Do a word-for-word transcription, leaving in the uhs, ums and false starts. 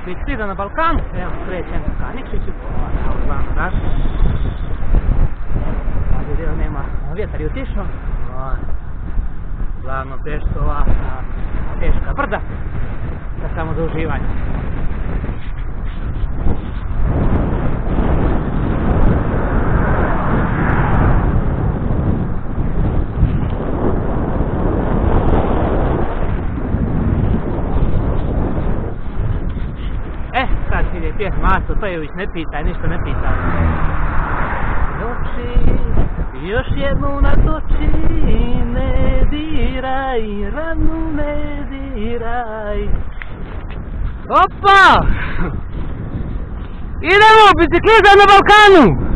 Biciklizam na Balkanu, evo krećem ka Nikšiću, evo glavno daš. Ovdje dio nema, vjetar je otišao. Glavno teško ova teška brda, da samo za uživanje. Pjesma Asto Pejović, ne pitaj, ništa ne pitaj. Doći, još jednu natoči, ne diraj, ranu ne diraj. Opa! Idemo, biciklizam na Balkanu!